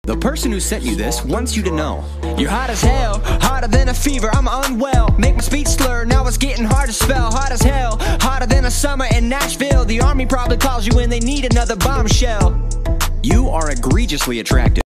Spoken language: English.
The person who sent you this wants you to know you're hot as hell, hotter than a fever, I'm unwell. Make my speech slur, now it's getting hard to spell. Hot as hell, hotter than a summer in Nashville. The army probably calls you when they need another bombshell. you are egregiously attractive.